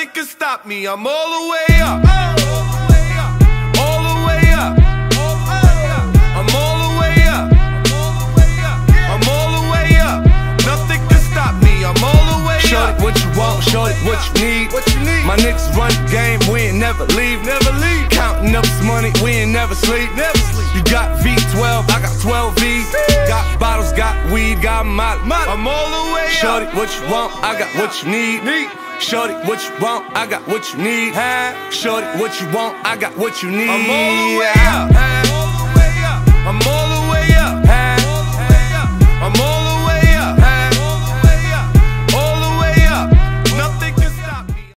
Nothing can stop me, I'm all the way up. All the way up. I'm all the way up. I'm all the way up. Nothing can stop me, I'm all the way up. Shorty, what you want, shorty, what you need. My niggas run the game, we ain't never leave. Counting up this money, we ain't never sleep. You got V12, I got 12 V's. Got bottles, got weed, got molly. I'm all the way up. Shorty, what you want, I got what you need. Shorty, what you want, I got what you need. Shorty, what you want, I got what you need. I'm all the way up. I'm all the